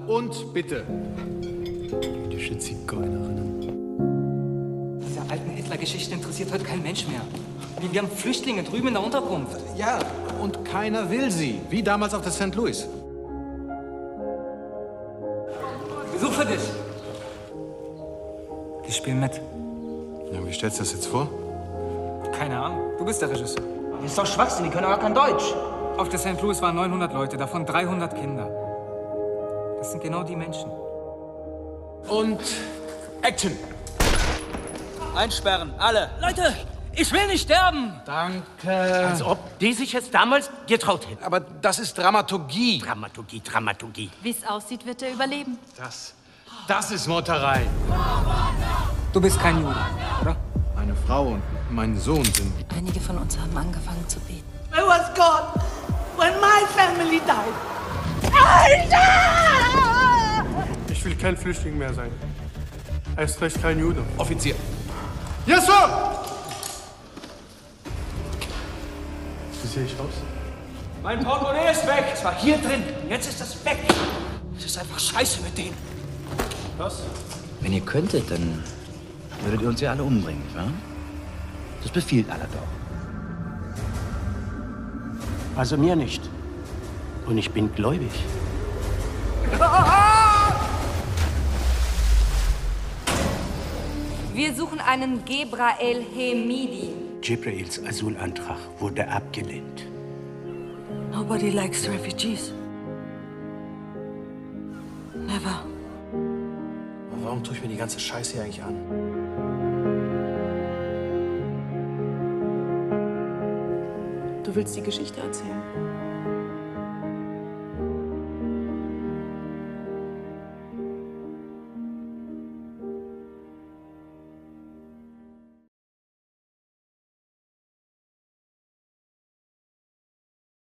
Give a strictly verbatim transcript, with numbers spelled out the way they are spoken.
und bitte. Jüdische Zigeunerinnen. Diese alten Hitler-Geschichten interessiert heute kein Mensch mehr. Wir, wir haben Flüchtlinge drüben in der Unterkunft. Ja, und keiner will sie. Wie damals auf der Sankt Louis. Besuch für dich. Die spielen mit. Ja, wie stellst du das jetzt vor? Keine Ahnung. Du bist der Regisseur. Das ist doch Schwachsinn, die können aber kein Deutsch. Auf der Sankt Louis waren neunhundert Leute, davon dreihundert Kinder. Das sind genau die Menschen. Und Action! Einsperren, alle. Leute, ich will nicht sterben! Danke. Als ob die sich jetzt damals getraut hätten. Aber das ist Dramaturgie. Dramaturgie, Dramaturgie. Wie es aussieht, wird er überleben. Das, das ist Meuterei. Du bist kein Jude, oder? Meine Frau und mein Sohn sind... Einige von uns haben angefangen zu beten. I was gone when my family died. Alter! Ich will kein Flüchtling mehr sein. Erst recht kein Jude. Offizier. Yes, Sir! Wie sehe ich aus? Mein Portemonnaie ist weg. Es war hier drin. Jetzt ist es weg. Es ist einfach scheiße mit denen. Was? Wenn ihr könntet, dann würdet ihr uns ja alle umbringen, nicht wahr? Das befiehlt Allah doch. Also mir nicht. Und ich bin gläubig. Wir suchen einen Gebrael Hemidi. Jibrails Asylantrag wurde abgelehnt. Nobody likes refugees. Never. Warum tue ich mir die ganze Scheiße hier eigentlich an? Du willst die Geschichte erzählen?